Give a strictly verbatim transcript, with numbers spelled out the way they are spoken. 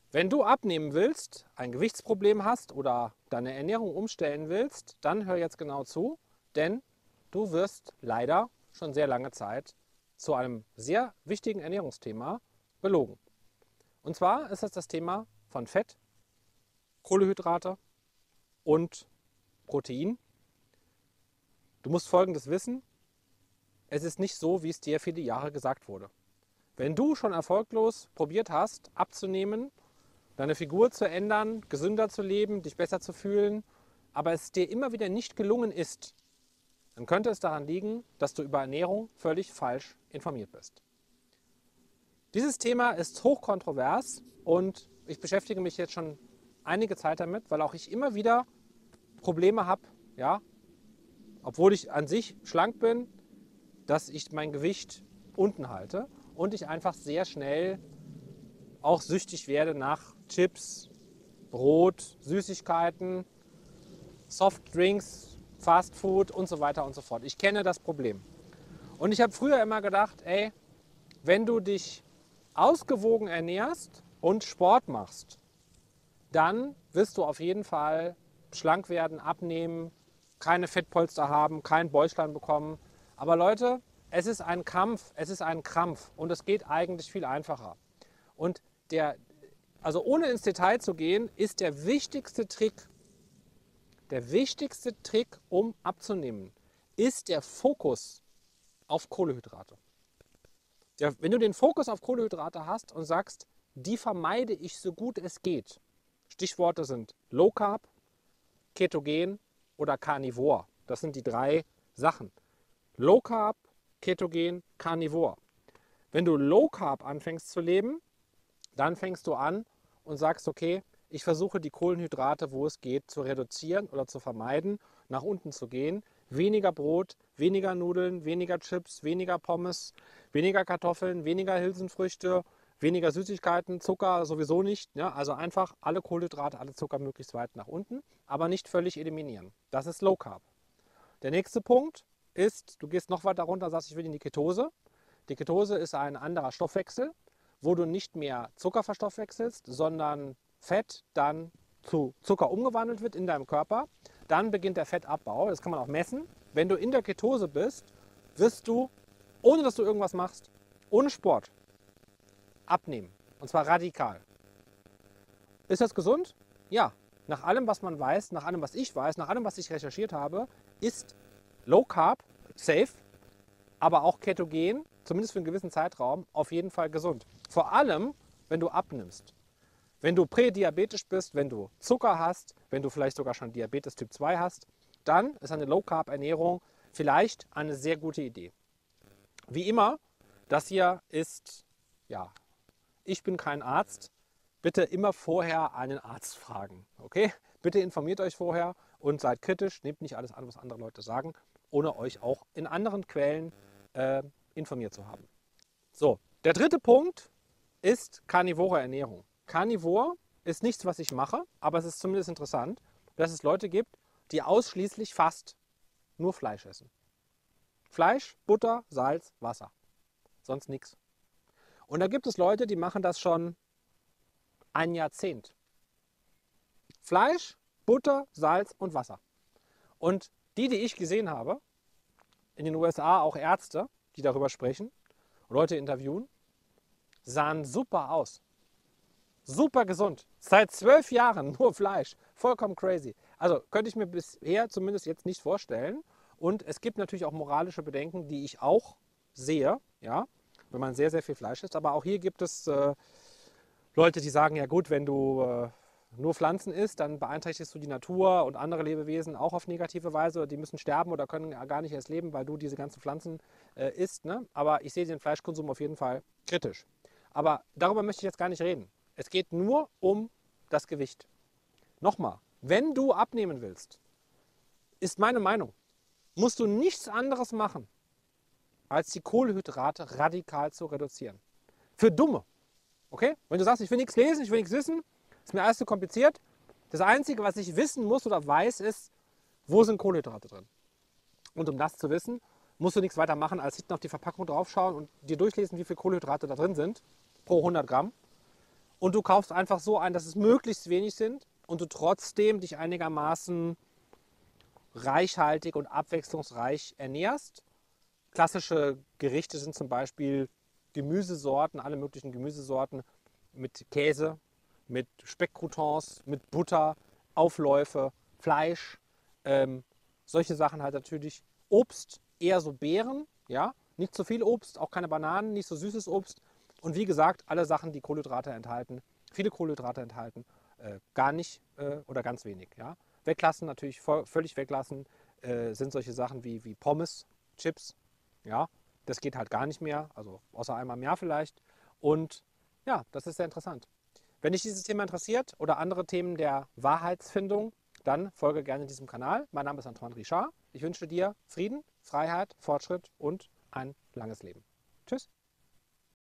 Wenn du abnehmen willst, ein Gewichtsproblem hast oder deine Ernährung umstellen willst, dann hör jetzt genau zu, denn du wirst leider schon sehr lange Zeit zu einem sehr wichtigen Ernährungsthema belogen. Und zwar ist das das Thema von Fett, Kohlenhydrate und Protein. Du musst Folgendes wissen: Es ist nicht so, wie es dir viele Jahre gesagt wurde. Wenn du schon erfolglos probiert hast, abzunehmen, deine Figur zu ändern, gesünder zu leben, dich besser zu fühlen, aber es dir immer wieder nicht gelungen ist, dann könnte es daran liegen, dass du über Ernährung völlig falsch informiert bist. Dieses Thema ist hochkontrovers und ich beschäftige mich jetzt schon einige Zeit damit, weil auch ich immer wieder Probleme habe, ja, obwohl ich an sich schlank bin, dass ich mein Gewicht unten halte und ich einfach sehr schnell auch süchtig werde nach Chips, Brot, Süßigkeiten, Softdrinks, Fastfood und so weiter und so fort. Ich kenne das Problem. Und ich habe früher immer gedacht, ey, wenn du dich ausgewogen ernährst und Sport machst, dann wirst du auf jeden Fall schlank werden, abnehmen, keine Fettpolster haben, kein Bäuchlein bekommen. Aber Leute, es ist ein Kampf, es ist ein Krampf und es geht eigentlich viel einfacher. Und der, also ohne ins Detail zu gehen, ist der wichtigste Trick, der wichtigste Trick, um abzunehmen, ist der Fokus auf Kohlenhydrate. Der, wenn du den Fokus auf Kohlenhydrate hast und sagst, die vermeide ich so gut es geht. Stichworte sind Low Carb, Ketogen oder Carnivore. Das sind die drei Sachen. Low Carb, Ketogen, Carnivore. Wenn du Low Carb anfängst zu leben, dann fängst du an und sagst, okay, ich versuche die Kohlenhydrate, wo es geht, zu reduzieren oder zu vermeiden, nach unten zu gehen. Weniger Brot, weniger Nudeln, weniger Chips, weniger Pommes, weniger Kartoffeln, weniger Hülsenfrüchte, weniger Süßigkeiten, Zucker sowieso nicht. Ja? Also einfach alle Kohlenhydrate, alle Zucker möglichst weit nach unten, aber nicht völlig eliminieren. Das ist Low Carb. Der nächste Punkt ist, du gehst noch weiter runter und sagst, ich will in die Ketose. Die Ketose ist ein anderer Stoffwechsel, wo du nicht mehr Zucker verstoffwechselst, sondern Fett dann zu Zucker umgewandelt wird in deinem Körper. Dann beginnt der Fettabbau, das kann man auch messen. Wenn du in der Ketose bist, wirst du, ohne dass du irgendwas machst, ohne Sport, abnehmen. Und zwar radikal. Ist das gesund? Ja. Nach allem, was man weiß, nach allem, was ich weiß, nach allem, was ich recherchiert habe, ist Low Carb safe, aber auch Ketogen, zumindest für einen gewissen Zeitraum, auf jeden Fall gesund. Vor allem, wenn du abnimmst. Wenn du prädiabetisch bist, wenn du Zucker hast, wenn du vielleicht sogar schon Diabetes Typ zwei hast, dann ist eine Low-Carb-Ernährung vielleicht eine sehr gute Idee. Wie immer, das hier ist, ja, ich bin kein Arzt. Bitte immer vorher einen Arzt fragen, okay? Bitte informiert euch vorher und seid kritisch, nehmt nicht alles an, was andere Leute sagen, ohne euch auch in anderen Quellen äh, informiert zu haben. So, der dritte Punkt ist karnivore Ernährung. Karnivor ist nichts, was ich mache, aber es ist zumindest interessant, dass es Leute gibt, die ausschließlich fast nur Fleisch essen. Fleisch, Butter, Salz, Wasser. Sonst nichts. Und da gibt es Leute, die machen das schon ein Jahrzehnt. Fleisch, Butter, Salz und Wasser. Und die, die ich gesehen habe, in den U S A auch Ärzte, die darüber sprechen, Leute interviewen, sahen super aus. Super gesund. Seit zwölf Jahren nur Fleisch. Vollkommen crazy. Also könnte ich mir bisher zumindest jetzt nicht vorstellen. Und es gibt natürlich auch moralische Bedenken, die ich auch sehe, ja, wenn man sehr, sehr viel Fleisch isst. Aber auch hier gibt es äh, Leute, die sagen, ja gut, wenn du äh, nur Pflanzen isst, dann beeinträchtigst du die Natur und andere Lebewesen auch auf negative Weise. Die müssen sterben oder können gar nicht erst leben, weil du diese ganzen Pflanzen äh, isst. Ne? Aber ich sehe den Fleischkonsum auf jeden Fall kritisch. Aber darüber möchte ich jetzt gar nicht reden. Es geht nur um das Gewicht. Nochmal, wenn du abnehmen willst, ist meine Meinung, musst du nichts anderes machen, als die Kohlenhydrate radikal zu reduzieren. Für Dumme. Okay? Wenn du sagst, ich will nichts lesen, ich will nichts wissen, ist mir alles zu kompliziert. Das Einzige, was ich wissen muss oder weiß, ist, wo sind Kohlenhydrate drin. Und um das zu wissen, musst du nichts weiter machen, als hinten auf die Verpackung draufschauen und dir durchlesen, wie viele Kohlenhydrate da drin sind pro hundert Gramm. und du kaufst einfach so ein, dass es möglichst wenig sind und du trotzdem dich einigermaßen reichhaltig und abwechslungsreich ernährst. Klassische Gerichte sind zum Beispiel Gemüsesorten, alle möglichen Gemüsesorten mit Käse, mit Speckcroutons, mit Butter, Aufläufe, Fleisch, ähm, solche Sachen halt natürlich. Obst, eher so Beeren, ja, nicht zu viel Obst, auch keine Bananen, nicht so süßes Obst. Und wie gesagt, alle Sachen, die Kohlenhydrate enthalten, viele Kohlenhydrate enthalten, äh, gar nicht äh, oder ganz wenig. Ja. Weglassen, natürlich voll, völlig weglassen, äh, sind solche Sachen wie, wie Pommes, Chips. Ja, das geht halt gar nicht mehr, also außer einmal im Jahr vielleicht. Und ja, das ist sehr interessant. Wenn dich dieses Thema interessiert oder andere Themen der Wahrheitsfindung, dann folge gerne diesem Kanal. Mein Name ist Antoine Richard. Ich wünsche dir Frieden, Freiheit, Fortschritt und ein langes Leben.